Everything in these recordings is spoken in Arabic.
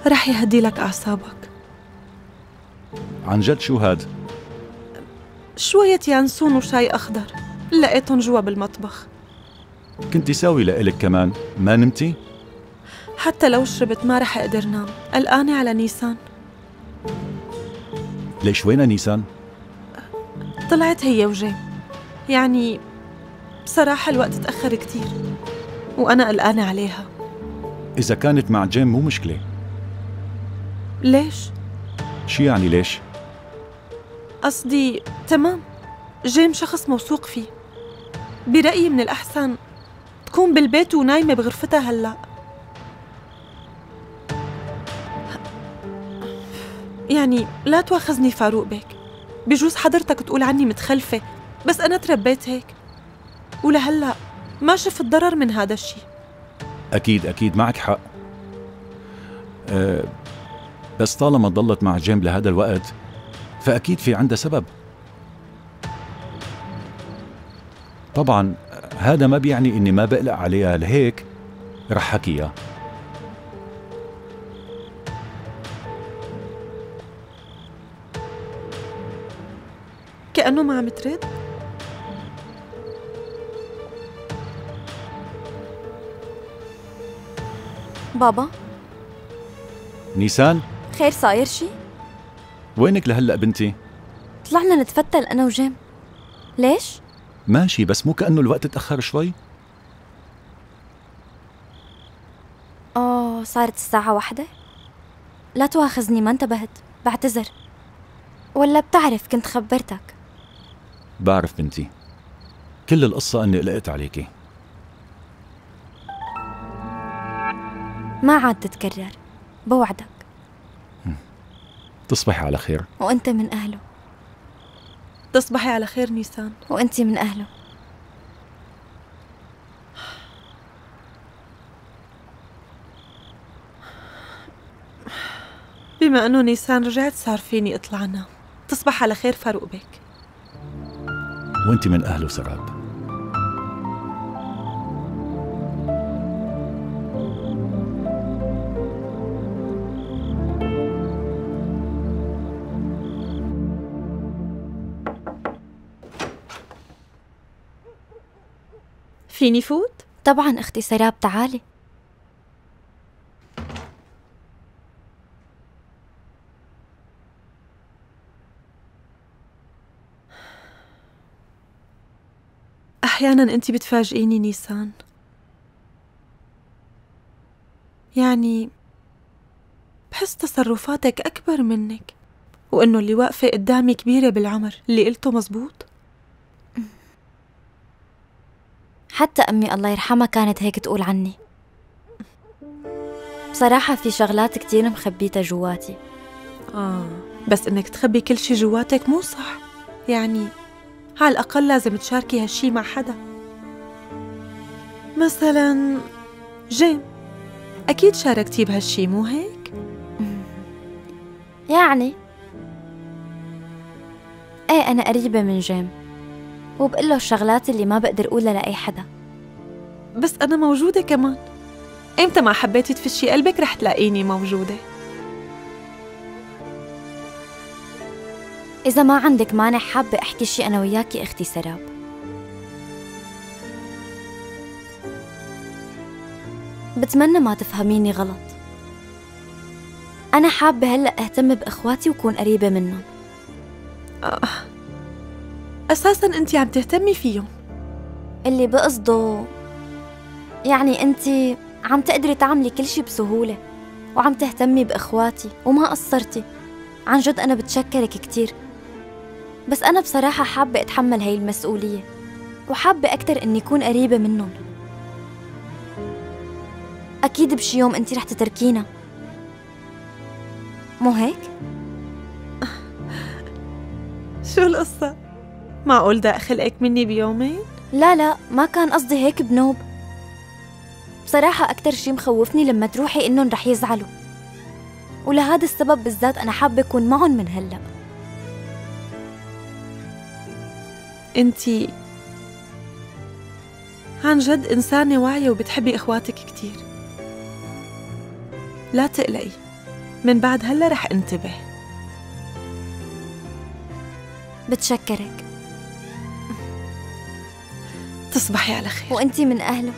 رح يهدي لك أعصابك. عن جد شو هاد؟ شوية يانسون وشاي أخضر، لقيتهم جوا بالمطبخ. كنتي ساوي لإلك كمان، ما نمتي؟ حتى لو شربت ما رح أقدر نام، قلقانة على نيسان. ليش وينها نيسان؟ طلعت هي وجيم. يعني بصراحة الوقت تأخر كتير وأنا قلقانة عليها. إذا كانت مع جيم مو مشكلة. ليش؟ شو يعني ليش؟ قصدي تمام، جيم شخص موثوق فيه، برأيي من الأحسن تكون بالبيت ونايمة بغرفتها هلأ. يعني لا تواخذني فاروق بيك، بجوز حضرتك تقول عني متخلفة، بس أنا تربيت هيك ولهلأ ما شفت ضرر من هذا الشيء. أكيد معك حق. بس طالما ضلت مع جيم لهذا الوقت فأكيد في عندها سبب. طبعا هذا ما بيعني إني ما بقلق عليها، لهيك رح حكيها. كأنه ما عم ترد. بابا نيسان، خير صاير شي؟ وينك لهلأ بنتي؟ طلعنا نتفتل أنا وجيم. ليش؟ ماشي، بس مو كأنه الوقت تأخر شوي؟ صارت الساعة 1. لا تواخذني، ما انتبهت، بعتذر. ولا بتعرف كنت خبرتك. بعرف بنتي، كل القصة أني قلقت عليكي. ما عاد تتكرر، بوعدك. تصبحي على خير. وأنت من أهله. تصبحي على خير نيسان. وأنت من أهله. بما أنه نيسان رجعت صار فيني أطلع أنام. تصبح على خير فاروق بيك. وأنت من أهله سراب. فيني فوت؟ طبعا أختي سراب، تعالي. أحياناً أنتِ بتفاجئيني نيسان. يعني بحس تصرفاتك أكبر منك، وإنه اللي واقفة قدامي كبيرة بالعمر. اللي قلته مزبوط. حتى أمي الله يرحمها كانت هيك تقول عني. بصراحة في شغلات كتير مخبيتها جواتي. بس إنك تخبي كل شي جواتك مو صح. يعني على الأقل لازم تشاركي هالشي مع حدا. مثلا جيم، أكيد شاركتي بهالشي مو هيك؟ يعني ايه، أنا قريبة من جيم وبقله الشغلات اللي ما بقدر أقولها لأي حدا. بس أنا موجودة كمان. إمتى ما حبيتي تفشي قلبك رح تلاقيني موجودة. إذا ما عندك مانع حابة أحكي شي أنا وياكي أختي سراب. بتمنى ما تفهميني غلط. أنا حابة هلأ أهتم بإخواتي وكون قريبة منهم. أساساً أنتِ عم تهتمي فيهم. اللي بقصده يعني أنتِ عم تقدري تعملي كل شي بسهولة وعم تهتمي بإخواتي وما قصرتي. عن جد أنا بتشكرك كتير. بس أنا بصراحة حابة أتحمل هاي المسؤولية وحابة أكتر إني أكون قريبة منهم. أكيد بشي يوم أنتِ رح تتركينا، مو هيك؟ شو القصة؟ معقول داق خلقك مني بيومين؟ لا ما كان قصدي هيك بنوب. بصراحة أكتر شي مخوفني لما تروحي إنهم رح يزعلوا، ولهذا السبب بالذات أنا حابة أكون معهم من هلأ. أنتي عن جد إنسانة واعية وبتحبي إخواتك كتير. لا تقلقي، من بعد هلا رح انتبه. بتشكرك. تصبحي على خير. وانتي من أهله.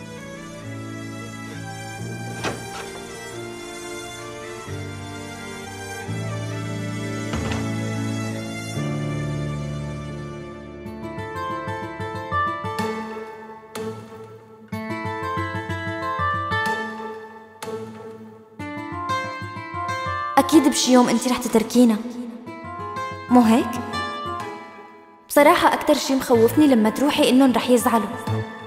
أكيد بشي يوم انتي رح تتركينا، مو هيك؟ بصراحة أكتر شي مخوفني لما تروحي إنن رح يزعلوا.